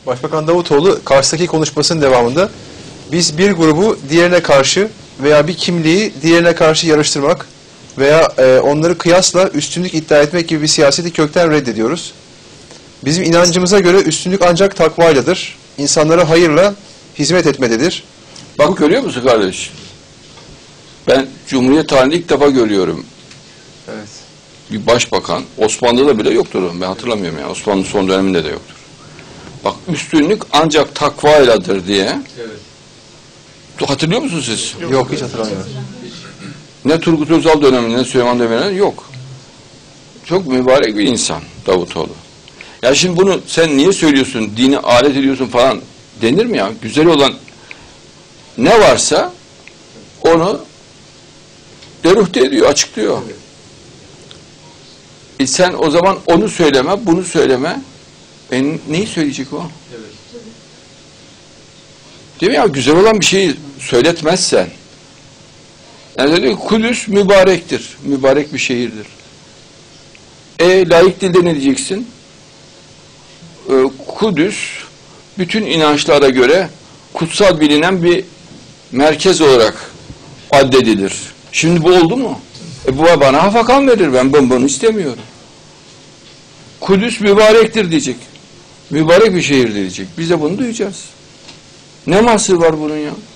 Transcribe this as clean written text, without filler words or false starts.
Başbakan Davutoğlu Kars'taki konuşmasının devamında biz bir grubu diğerine karşı veya bir kimliği diğerine karşı yarıştırmak veya onları kıyasla üstünlük iddia etmek gibi bir siyaseti kökten reddediyoruz. Bizim inancımıza göre üstünlük ancak takvayladır. İnsanlara hayırla hizmet etmededir. Bak görüyor musun kardeş? Ben Cumhuriyet tarihinde ilk defa görüyorum. Evet. Bir başbakan, Osmanlı'da bile yoktur o. Ben hatırlamıyorum yani. Osmanlı son döneminde de yoktur. Bak üstünlük ancak takvayladır diye. Evet. Hatırlıyor musunuz siz? Yok, hiç hatırlamıyorum. Ne Turgut Özal döneminde ne Süleyman Demirel'de yok. Çok mübarek bir insan Davutoğlu. Ya şimdi bunu sen niye söylüyorsun, dini alet ediyorsun falan denir mi ya? Güzel olan ne varsa onu deruhte ediyor, açıklıyor. Sen o zaman onu söyleme, bunu söyleme. Neyi söyleyecek o? Evet. Değil mi ya? Güzel olan bir şeyi söyletmezsen. Yani diyor, Kudüs mübarektir. Mübarek bir şehirdir. Laik dilde ne diyeceksin? Kudüs bütün inançlara göre kutsal bilinen bir merkez olarak addedilir. Şimdi bu oldu mu? Bu bana hafakan verir. Ben bunu istemiyorum. Kudüs mübarektir diyecek. Mübarek bir şehir diyecek. Biz de bunu duyacağız. Ne mahsur var bunun ya?